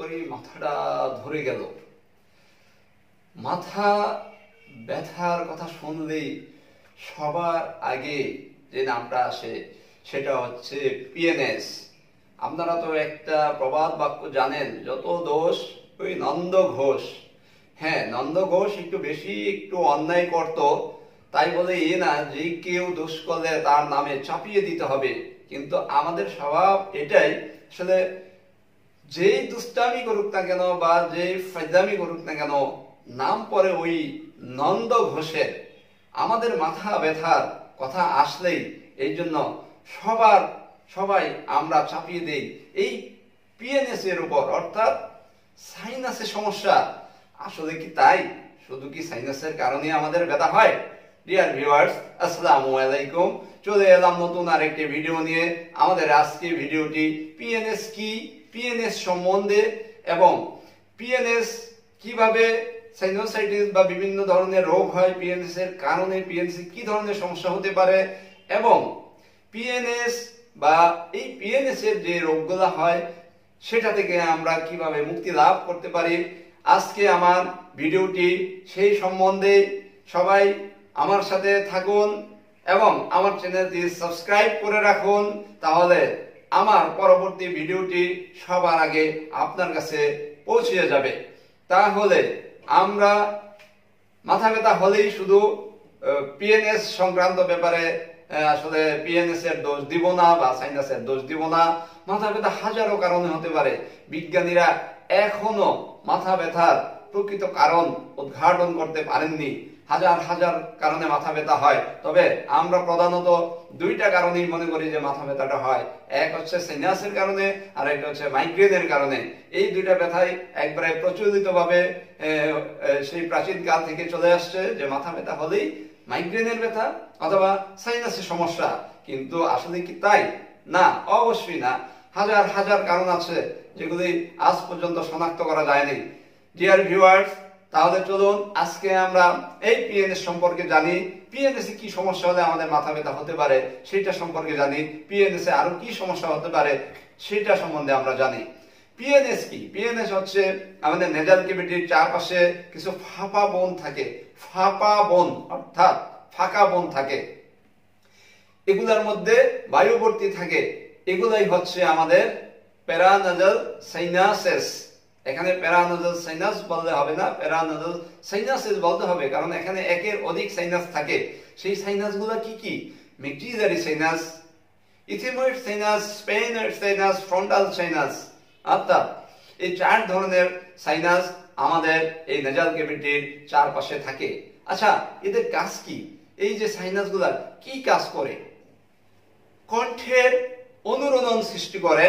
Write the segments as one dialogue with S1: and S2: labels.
S1: করি মাথাটা ধরে গেল। মাথা ব্যথার কথা শুনলেই সবার আগে যে নামটা আসে সেটা হচ্ছে পিএনএস। আপনারা তো একটা প্রবাদ বাক্য জানেন, যত দোষ ওই নন্দ ঘোষ। হ্যাঁ, নন্দ ঘোষ একটু বেশি একটু অন্যায় করত, তাই বলে এ না যে কেউ দোষ করলে তার নামে চাপিয়ে দিতে হবে। কিন্তু আমাদের স্বভাব এটাই, আসলে যেই দুষ্টামি করুক না কেন বা যেই ফাজলামি করুক না কেন, নাম পরে ওই নন্দ ঘোষের। আমাদের মাথা ব্যথার কথা আসলেই এই জন্য সবাই আমরা চাপিয়ে দেই এই পিএনএস এর উপর, অর্থাৎ সাইনাসের সমস্যা। আসলে কি তাই? শুধু কি সাইনাসের কারণে আমাদের ব্যথা হয়? ডিয়ার ভিউয়ার্স, আসসালামু আলাইকুম। চলে এলাম নতুন আরেকটি ভিডিও নিয়ে। আমাদের আজকে ভিডিওটি পিএনএস কি, পিএনএস সম্বন্ধে এবং পিএনএস কিভাবে সাইনোসাইটিস বা বিভিন্ন ধরনের রোগ হয় পিএনএস এর কারণে, পিএনএস কি ধরনের সমস্যা হতে পারে এবং পিএনএস বা এই পিএনএস এর যে রোগগুলো হয় সেটা থেকে আমরা কিভাবে মুক্তি লাভ করতে পারি। আজকে আমার ভিডিওটি সেই সম্বন্ধে। সবাই আমার সাথে থাকুন এবং আমার চ্যানেলটি সাবস্ক্রাইব করে রাখুন, তাহলে আমার পরবর্তী ভিডিওটি সবার আগে আপনার কাছে পৌঁছে যাবে। তাহলে আমরা মাথা ব্যথা হলেই শুধু পিএনএস সংক্রান্ত ব্যাপারে আসলে পিএনএস এর দোষ দিব না বা সাইনাসের দোষ দিব না। মাথা ব্যথা হাজারো কারণে হতে পারে। বিজ্ঞানীরা এখনো মাথা ব্যথার প্রকৃত কারণ উদ্ঘাটন করতে পারেননি। হাজার কারণে মাথা ব্যথা হয়, তবে আমরা প্রধানত দুইটা কারণেই মনে করি যে মাথা ব্যথাটা হয়। এক হচ্ছে সাইনাসের কারণে আর একটা হচ্ছে মাইগ্রেনের কারণে। এই দুইটা ব্যথাই একবারে প্রচলিতভাবে সেই প্রাচীন কাল থেকে চলে আসছে যে মাথা ব্যথা হলেই মাইগ্রেনের ব্যথা অথবা সাইনাসের সমস্যা। কিন্তু আসলে কি তাই? না, অবশ্যই না। হাজার কারণ আছে যেগুলি আজ পর্যন্ত শনাক্ত করা যায়নি। ডিয়ার ভিউয়ার্স, তাহলে চলুন আজকে আমরা এই পিএনএস সম্পর্কে জানি। পিএনএস এ কি সমস্যা হলে আমাদের মাথা ব্যথা হতে পারে সেটা সম্পর্কে জানি। পিএনএস এ আরো কি সমস্যা হতে পারে সেটা সম্বন্ধে আমরা জানি। পিএনএস কি? পিএনএস হচ্ছে আমাদের নেজাল ক্যাভিটির চারপাশে কিছু ফাঁপা বোন থাকে। ফাঁপা বোন অর্থাৎ ফাঁকা বোন থাকে, এগুলোর মধ্যে বায়ুবর্তী থাকে। এগুলাই হচ্ছে আমাদের প্যারানাজাল সাইনাসেস। এখানে প্যারানাজাল সাইনাস বললে হবে না, প্যারানাজাল সাইনাসেস বলতে হবে, কারণ এখানে একের অধিক সাইনাস থাকে। সেই সাইনাসগুলো কি কি? Maxillary sinus, ethmoid sinus, sphenoid sinus, frontal sinus. অর্থাৎ এই চার ধরনের সাইনাস আমাদের এই নেজাল ক্যাভিটির চারপাশে থাকে। আচ্ছা, এদের কাজ কি? এই যে সাইনাসগুলা কি কাজ করে? কণ্ঠের অনুরণন সৃষ্টি করে,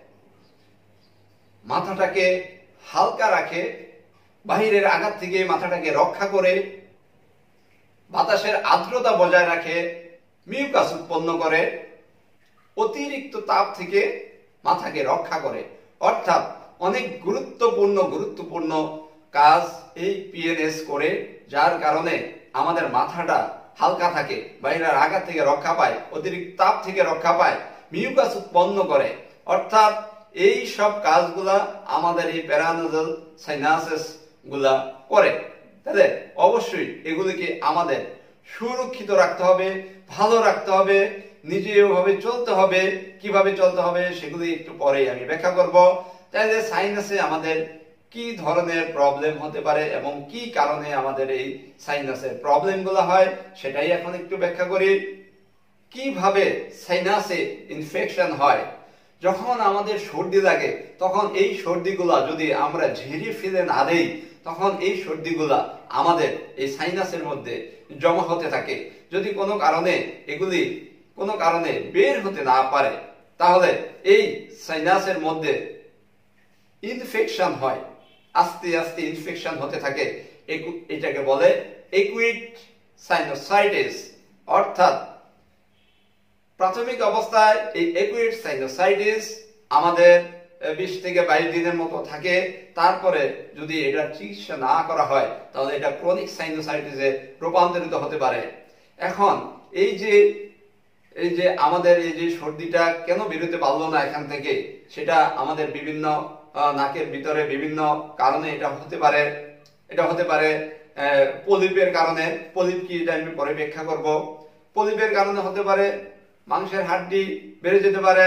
S1: মাথাটাকে হালকা রাখে, বাহিরের আঘাত থেকে মাথাটাকে রক্ষা করে, বাতাসের আর্দ্রতা বজায় রাখে, মিউকাস উৎপন্ন করে, অতিরিক্ত তাপ থেকে মাথাকে রক্ষা করে। অর্থাৎ অনেক গুরুত্বপূর্ণ কাজ এই পিএনএস করে, যার কারণে আমাদের মাথাটা হালকা থাকে, বাইরের আঘাত থেকে রক্ষা পায়, অতিরিক্ত তাপ থেকে রক্ষা পায়, মিউকাস উৎপন্ন করে। অর্থাৎ এই সব কাজগুলা আমাদের এই প্যারানাজাল সাইনাসেস গুলা করে। তাহলে অবশ্যই এগুলিকে আমাদের সুরক্ষিত রাখতে হবে, ভালো রাখতে হবে, নিজে ওভাবে চলতে হবে। কিভাবে চলতে হবে সেগুলি একটু পরেই আমি ব্যাখ্যা করব। তাহলে সাইনাসে আমাদের কি ধরনের প্রবলেম হতে পারে এবং কি কারণে আমাদের এই সাইনাসের প্রবলেমগুলো হয় সেটাই এখন একটু ব্যাখ্যা করি। কিভাবে সাইনাসে ইনফেকশন হয়? যখন আমাদের সর্দি লাগে তখন এই সর্দিগুলা যদি আমরা ঝেড়ে ফেলে না দেই, তখন এই সর্দিগুলা আমাদের এই সাইনাসের মধ্যে জমা হতে থাকে। যদি কোনো কারণে বের হতে না পারে, তাহলে এই সাইনাসের মধ্যে ইনফেকশন হয়, আস্তে ইনফেকশন হতে থাকে। এটাকে বলে একুইট সাইনোসাইটিস। অর্থাৎ প্রাথমিক অবস্থায় এই একুইট সাইনোসাইটিস আমাদের 20 থেকে 22 দিনের মতো থাকে। তারপরে যদি এটা চিকিৎসা না করা হয় তাহলে এটা ক্রনিক সাইনোসাইটিসে রূপান্তরিত হতে পারে। এখন এই যে আমাদের এই যে সর্দিটা কেন বেরোতে পারলো না এখান থেকে, সেটা আমাদের বিভিন্ন নাকের ভিতরে বিভিন্ন কারণে এটা হতে পারে। এটা হতে পারে পলিপের কারণে। পলিপ কি এটা আমি পরে ব্যাখ্যা করব। পলিপের কারণে হতে পারে, মাংসের হাড্ডি বেড়ে যেতে পারে,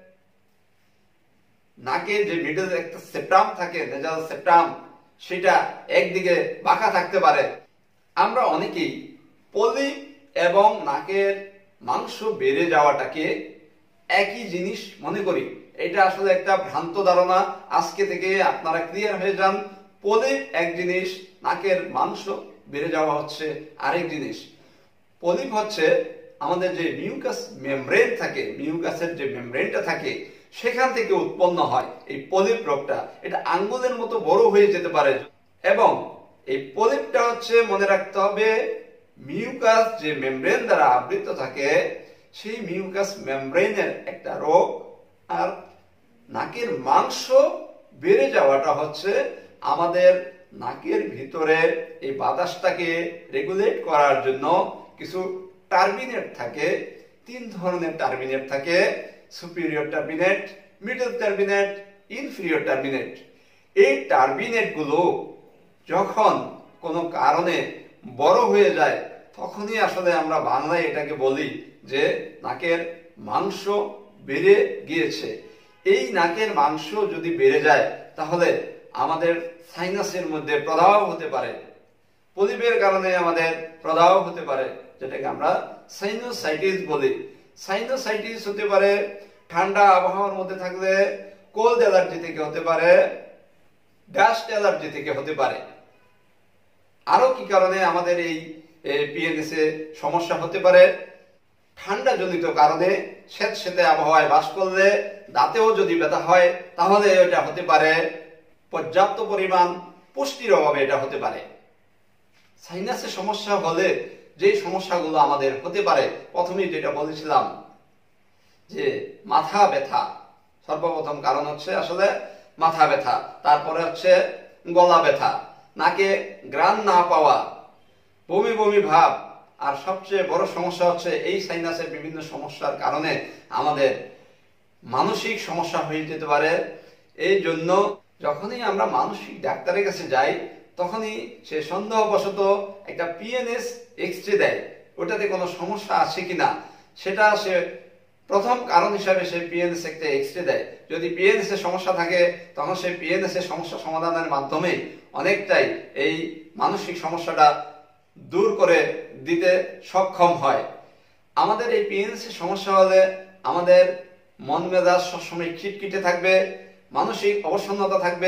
S1: নাকে যে মিডল একটা সেপ্টাম থাকে, নেজাল সেপ্টাম, সেটা একদিকে বাঁকা থাকতে পারে। আমরা অনেকেই পলিপ এবং নাকের মাংস বেড়ে যাওয়াটাকে একই জিনিস মনে করি। এটা আসলে একটা ভ্রান্ত ধারণা। আজকে থেকে আপনারা ক্লিয়ার হয়ে যান। পলিপ এক জিনিস, নাকের মাংস বেড়ে যাওয়া হচ্ছে আরেক জিনিস। পলিপ হচ্ছে আমাদের যে মিউকাস মেমব্রেন থাকে, মিউকাসের যে মেমব্রেনটা থাকে, সেখান থেকে উৎপন্ন হয় এই পলিপ রোগটা। এটা আঙ্গুলের মতো বড় হয়ে যেতে পারে এবং এই পলিপটা হচ্ছে, মনে রাখতে হবে, মিউকাস যে মেমব্রেন দ্বারা আবৃত থাকে, সেই মিউকাস মেমব্রেনের একটা রোগ। আর নাকের মাংস বেড়ে যাওয়াটা হচ্ছে আমাদের নাকের ভিতরে এই বাতাসটাকে রেগুলেট করার জন্য কিছু টার্বিনেট থাকে। 3 ধরনের টার্বিনেট থাকে: superior turbinate, middle turbinate, inferior turbinate. এই টার্বিনেট গুলো যখন কোনো কারণে বড় হয়ে যায়, তখনই আসলে আমরা বাংলায় এটাকে বলি যে নাকের মাংস বেড়ে গিয়েছে। এই নাকের মাংস যদি বেড়ে যায়, তাহলে আমাদের সাইনাসের মধ্যে প্রদাহ হতে পারে। পলিপের কারণে আমাদের প্রদাহ হতে পারে, যেটাকে আমরা সাইনোসাইটিস বলি। সাইনোসাইটিস হতে পারে ঠান্ডা আবহাওয়ার মধ্যে থাকলে, কোল্ড অ্যালার্জি থেকে হতে পারে, ডাস্ট অ্যালার্জি থেকে হতে পারে। আরো কি কারণে আমাদের এই পিএনএস এ সমস্যা হতে পারে? ঠান্ডা জনিত কারণে, স্যাঁতসেঁতে আবহাওয়ায় বাস করলে দাঁতেও যদি ব্যথা হয়, তাহলে এটা হতে পারে পর্যাপ্ত পরিমাণ পুষ্টির অভাবে এটা হতে পারে। সাইনাসের সমস্যা হলে যে সমস্যাগুলো আমাদের হতে পারে, প্রথমেই যেটা বলেছিলাম যে মাথা ব্যথা। সর্বপ্রথম কারণ হচ্ছে আসলে মাথা ব্যথা, তারপরে হচ্ছে গলা ব্যথা, নাকে ঘ্রাণ না পাওয়া, বমি বমি ভাব, আর সবচেয়ে বড় সমস্যা হচ্ছে এই সাইনাসের বিভিন্ন সমস্যার কারণে আমাদের মানসিক সমস্যা হয়ে যেতে পারে। এই জন্য যখনই আমরা মানসিক ডাক্তারের কাছে যাই, তখনই সে সন্দেহবশত একটা পিএনএস এক্স-রে দেয়, ওটাতে কোনো সমস্যা আছে কিনা সেটা সে প্রথম কারণ হিসাবে সে পিএনএস একটা এক্স-রে দেয়। যদি পিএনএস এর সমস্যা থাকে, তখন সে পিএনএস এর সমস্যা সমাধানের মাধ্যমে অনেকটাই এই মানসিক সমস্যাটা দূর করে দিতে সক্ষম হয়। আমাদের এই পিএনএস এর সমস্যা হলে আমাদের মন মেজাজ সবসময় খিটখিটে থাকবে, মানসিক অবসন্নতা থাকবে,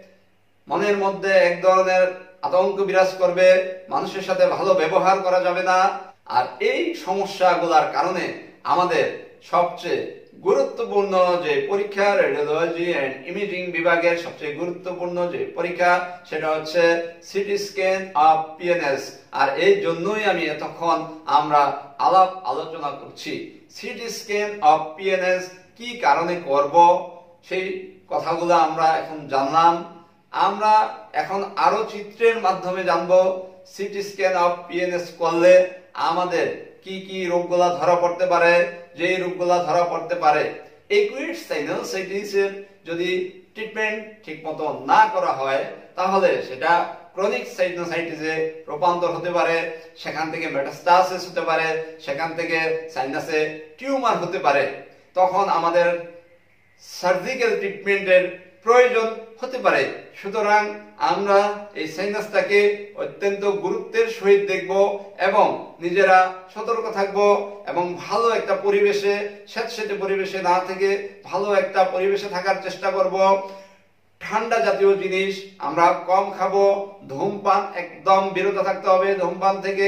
S1: মনের মধ্যে এক ধরনের আতঙ্ক বিরাজ করবে, মানুষের সাথে ভালো ব্যবহার করা যাবে না। আর এই সমস্যাগুলোর কারণে আমাদের সবচেয়ে গুরুত্বপূর্ণ যে পরীক্ষা, রেডিওলজি এন্ড ইমেজিং বিভাগের সবচেয়ে গুরুত্বপূর্ণ যে পরীক্ষা, সেটা হচ্ছে সিটি স্ক্যান অফ পিএনএস। আর এই জন্যই আমি এতক্ষণ আমরা আলাপ আলোচনা করছি। সিটি স্ক্যান অফ পিএনএস কি কারণে করব, সেই কথাগুলো আমরা এখন জানলাম। আমরা এখন আরো চিত্রের মাধ্যমে জানবো সিটি স্ক্যান অফ পিএনএস করলে আমাদের কি কি রোগগুলা ধরা পড়তে পারে। যে রোগগুলা ধরা পড়তে পারে, একুইট সাইনোসাইটিসের যদি ট্রিটমেন্ট ঠিকমতো না করা হয়, তাহলে সেটা ক্রনিক সাইনোসাইটিসে রূপান্তর হতে পারে, সেখান থেকে মেটাস্টাসিস হতে পারে, সেখান থেকে সাইনাসে টিউমার হতে পারে। তখন আমাদের সার্জিক্যাল ট্রিটমেন্টের প্রয়োজন হতে পারে। সুতরাং আমরা এই সাইনাসটাকে অত্যন্ত গুরুত্বের সহিত দেখব এবং নিজেরা সতর্ক থাকব এবং ভালো একটা পরিবেশে, স্যাঁতসেঁতে পরিবেশে না থেকে ভালো একটা পরিবেশে থাকার চেষ্টা করব। ঠান্ডা জাতীয় জিনিস আমরা কম খাবো, ধূমপান একদম বিরত থাকতে হবে ধূমপান থেকে।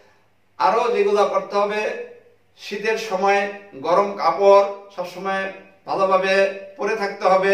S1: আরো যেগুলো করতে হবে, শীতের সময় গরম কাপড় সবসময় ভালোভাবে পরে থাকতে হবে।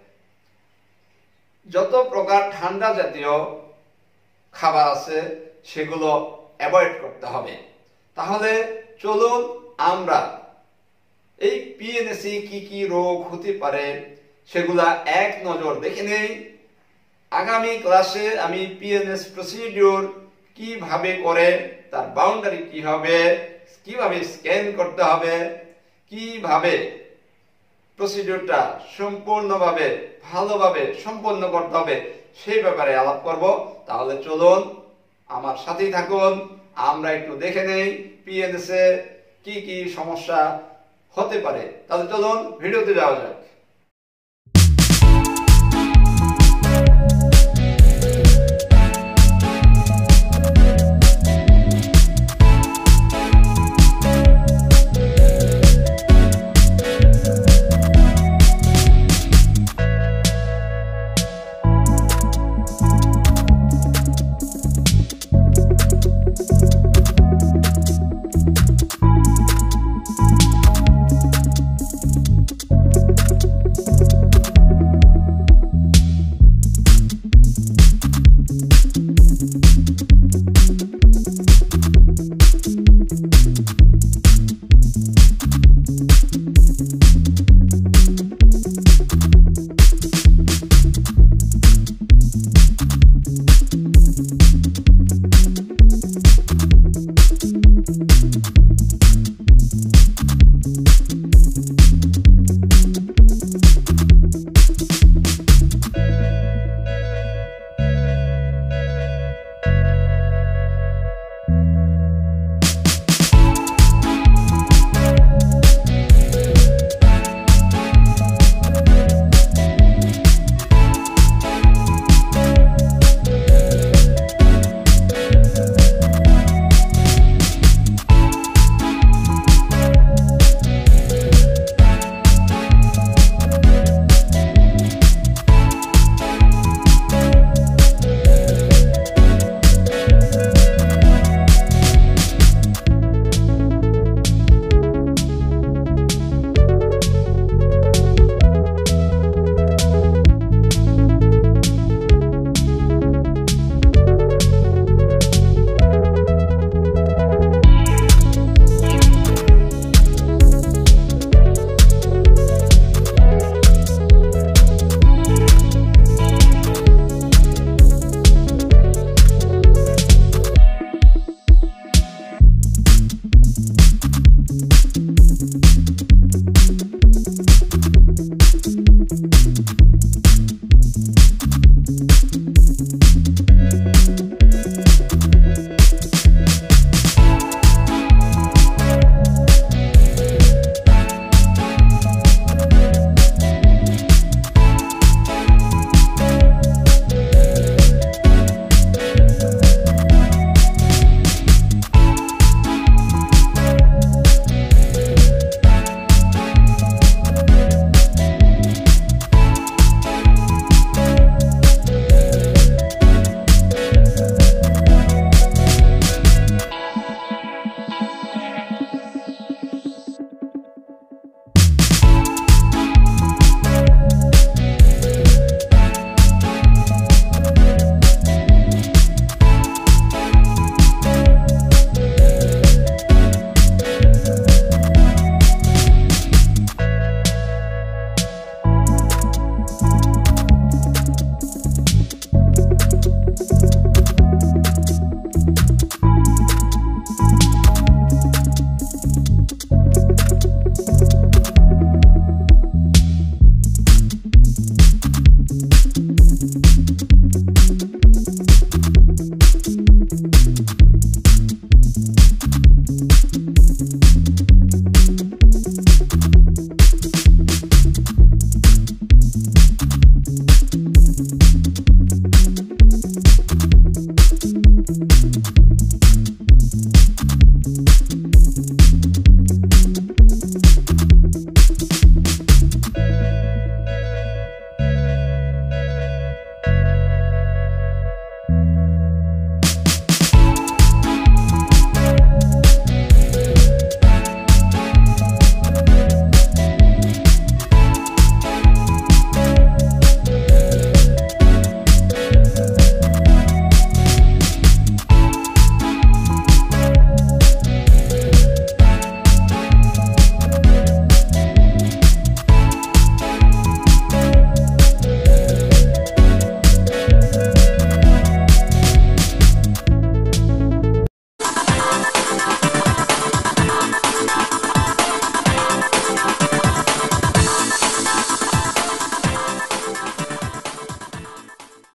S1: যত প্রকার ঠান্ডা জাতীয় খাবার আছে সেগুলো অ্যাভয়েড করতে হবে। তাহলে চলুন আমরা এই পিএনএসে কি কি রোগ হতে পারে সেগুলা এক নজর দেখে নেই। আগামী ক্লাসে আমি পিএনএস প্রসিডিউর কিভাবে করে, তার বাউন্ডারি কি হবে, কিভাবে স্ক্যান করতে হবে, কিভাবে প্রসিডিউরটা সম্পূর্ণভাবে ভালোভাবে সম্পন্ন করতে হবে সেই ব্যাপারে আলাপ করব। তাহলে চলুন আমার সাথেই থাকুন, আমরা একটু দেখে নেই পিএনএস এ কি কি সমস্যা হতে পারে। তাহলে চলুন ভিডিওতে যাওয়া যাক।